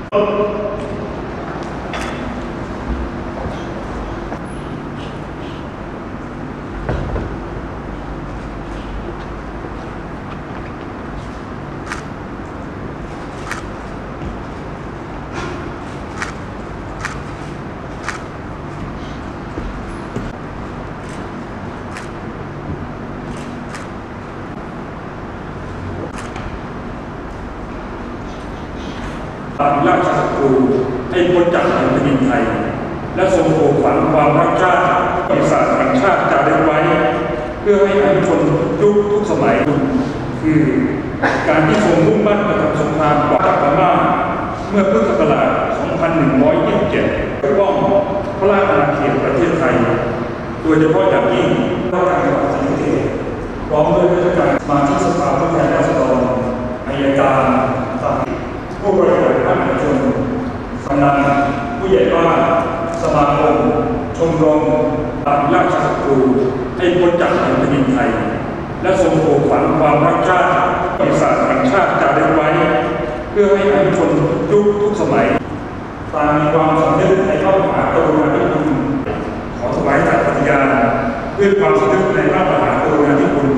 ราชศัตรูให้พ้นจากแผ่นดินไทยและทรงปลูกฝังความรักชาติประวัติศาสตร์แห่งชาติจารึกไว้เพื่อให้อนุชนยุคทุกสมัยคือการที่ทรงมุ่งมั่นกระทำสงครามกับพม่าเมื่อพุทธศักราช 2127 ปกป้องพระราชอาณาเขตประเทศไทยโดยเฉพาะอย่างยิ่งราชการจังหวัดศรีสะเกษพร้อมด้วยราชการสมาชิกสภาผู้แทนราษฎรอัยการผู้บริหารภาคเอกชนกำนันผู้ใหญ่บ้านสมาคมชมรมราชศัตรูให้พ้นจากแผ่นดินไทยและทรงปลูกฝังความรักชาติประวัติศาสตร์แห่งชาติจารึกไว้เพื่อให้อนุชนยุคทุกสมัยตามมีความสำนึกในพระมหากรุณาธิคุณขอถวายสัตย์ปฏิญาณด้วยความสำนึกในพระมหากรุณาธิคุณ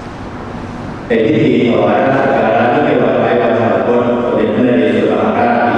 เป็นพิธีถวายราชการเนื่องในวันคล้ายวันสมรสสมเด็จพระนเรศวรมหาราช